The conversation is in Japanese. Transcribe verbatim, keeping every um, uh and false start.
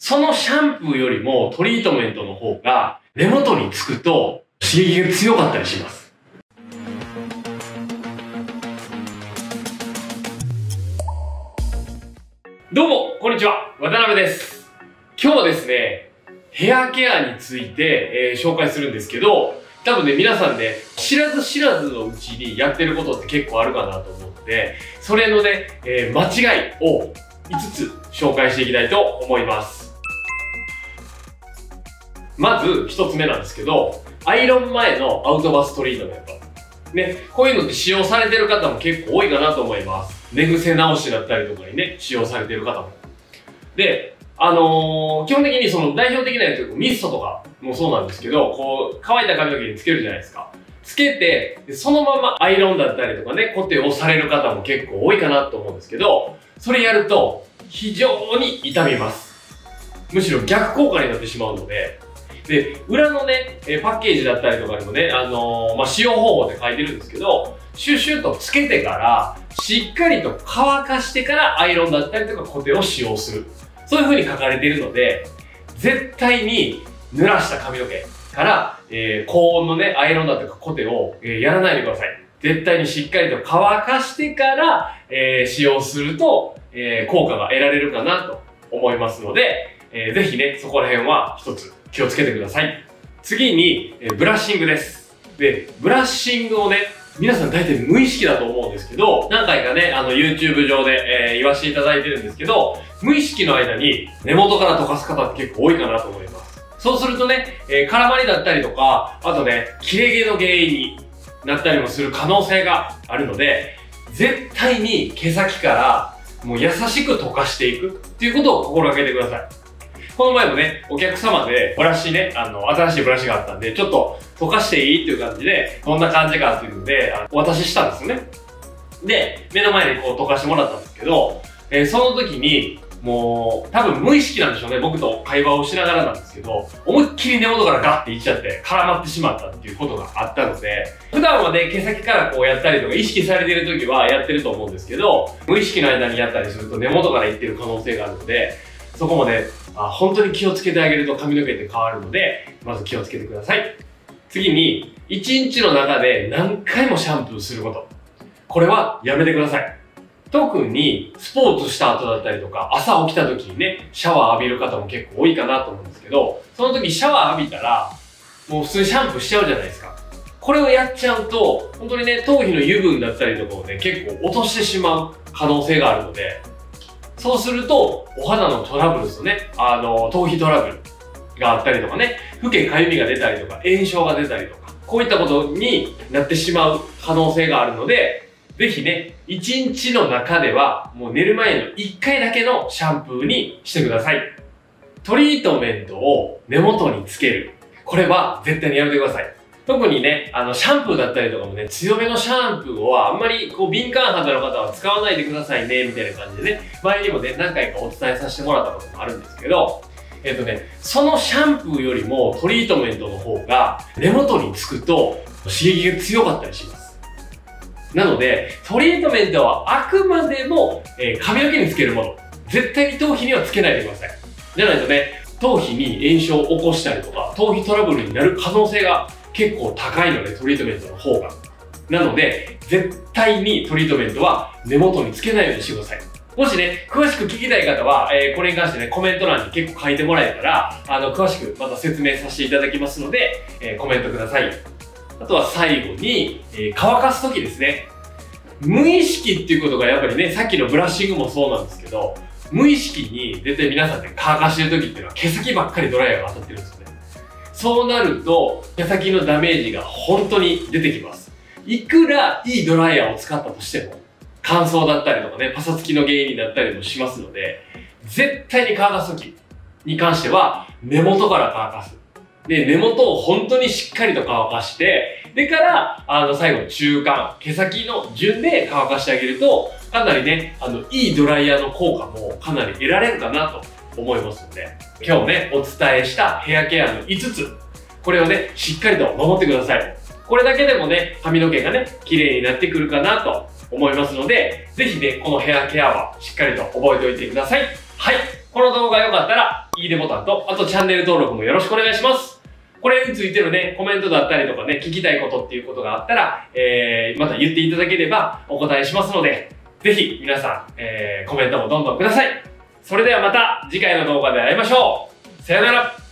そのシャンプーよりもトリートメントの方が根元につくと刺激が強かったりします。どうも、こんにちは。渡辺です。今日はですね、ヘアケアについて、えー、紹介するんですけど、多分ね、皆さんね、知らず知らずのうちにやってることって結構あるかなと思うので、それのね、えー、間違いをいつつ紹介していきたいと思います。まずひとつめなんですけど、アイロン前のアウトバストリートメント。ね、こういうのって使用されてる方も結構多いかなと思います。寝癖直しだったりとかにね、使用されてる方も。で、あのー、基本的にその代表的なやつ、ミストとかもそうなんですけど、こう、乾いた髪の毛につけるじゃないですか。つけて、そのままアイロンだったりとかね、コテをされる方も結構多いかなと思うんですけど、それやると非常に痛みます。むしろ逆効果になってしまうので、で、裏のね、パッケージだったりとかにもね、あのー、まあ、使用方法って書いてるんですけど、シュッシュッとつけてから、しっかりと乾かしてからアイロンだったりとかコテを使用する。そういう風に書かれているので、絶対に濡らした髪の毛から、えー、高温のね、アイロンだとかコテを、えー、やらないでください。絶対にしっかりと乾かしてから、えー、使用すると、えー、効果が得られるかなと思いますので、えー、ぜひね、そこら辺は一つ気をつけてください。次に、えー、ブラッシングです。で、ブラッシングをね、皆さん大体無意識だと思うんですけど、何回かね、あの YouTube 上で、えー、言わせていただいてるんですけど、無意識の間に根元から溶かす方って結構多いかなと思います。そうするとね、えー、絡まりだったりとか、あとね、切れ毛の原因になったりもする可能性があるので、絶対に毛先からもう優しく溶かしていくっていうことを心がけてください。この前もね、お客様でブラシね、あの、新しいブラシがあったんで、ちょっと溶かしていいっていう感じで、どんな感じかっていうので、あのお渡ししたんですよね。で、目の前にこう溶かしてもらったんですけど、えー、その時に、もう、多分無意識なんでしょうね。僕と会話をしながらなんですけど、思いっきり根元からガッていっちゃって絡まってしまったっていうことがあったので、普段はね、毛先からこうやったりとか意識されてる時はやってると思うんですけど、無意識の間にやったりすると根元からいってる可能性があるので、そこもね、あ本当に気をつけてあげると髪の毛って変わるので、まず気をつけてください。次に、いちにちの中で何回もシャンプーすること。これはやめてください。特にスポーツした後だったりとか、朝起きた時にね、シャワー浴びる方も結構多いかなと思うんですけど、その時シャワー浴びたら、もう普通にシャンプーしちゃうじゃないですか。これをやっちゃうと、本当にね、頭皮の油分だったりとかをね、結構落としてしまう可能性があるので、そうすると、お肌のトラブルですよね。あの、頭皮トラブルがあったりとかね、老けかゆみが出たりとか、炎症が出たりとか、こういったことになってしまう可能性があるので、ぜひね、いちにちの中では、もう寝る前のいっかいだけのシャンプーにしてください。トリートメントを根元につける。これは絶対にやめてください。特にね、あの、シャンプーだったりとかもね、強めのシャンプーはあんまりこう敏感肌の方は使わないでくださいね、みたいな感じでね、前にもね、何回かお伝えさせてもらったこともあるんですけど、えっとね、そのシャンプーよりもトリートメントの方が根元につくと刺激が強かったりします。なので、トリートメントはあくまでも、えー、髪の毛につけるもの。絶対に頭皮にはつけないでください。じゃないとね、頭皮に炎症を起こしたりとか、頭皮トラブルになる可能性が結構高いので、トリートメントの方が。なので、絶対にトリートメントは根元につけないようにしてください。もしね、詳しく聞きたい方は、えー、これに関してね、コメント欄に結構書いてもらえたら、あの、詳しくまた説明させていただきますので、えー、コメントください。あとは最後に、えー、乾かすときですね。無意識っていうことがやっぱりね、さっきのブラッシングもそうなんですけど、無意識に絶対皆さんね、乾かしてるときっていうのは毛先ばっかりドライヤーが当たってるんですよね。そうなると、毛先のダメージが本当に出てきます。いくらいいドライヤーを使ったとしても、乾燥だったりとかね、パサつきの原因になったりもしますので、絶対に乾かすときに関しては、根元から乾かす。で、根元を本当にしっかりと乾かして、でから、あの、最後の中間、毛先の順で乾かしてあげると、かなりね、あの、いいドライヤーの効果もかなり得られるかなと思いますので、今日ね、お伝えしたヘアケアのいつつ、これをね、しっかりと守ってください。これだけでもね、髪の毛がね、綺麗になってくるかなと思いますので、ぜひね、このヘアケアはしっかりと覚えておいてください。はい。 この動画良かったら、いいねボタンと、あとチャンネル登録もよろしくお願いします。これについてのね、コメントだったりとかね、聞きたいことっていうことがあったら、えー、また言っていただければお答えしますので、ぜひ皆さん、えー、コメントもどんどんください。それではまた次回の動画で会いましょう。さよなら。